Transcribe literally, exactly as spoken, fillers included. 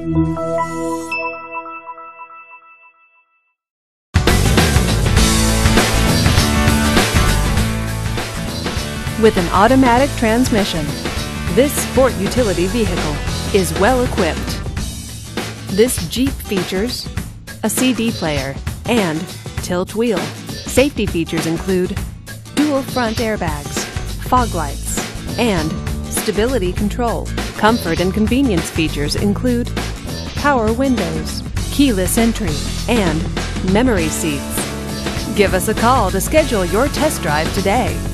With an automatic transmission, this sport utility vehicle is well equipped. This Jeep features a C D player and tilt wheel. Safety features include dual front airbags, fog lights, and stability control. Comfort and convenience features include power windows, keyless entry, and memory seats. Give us a call to schedule your test drive today.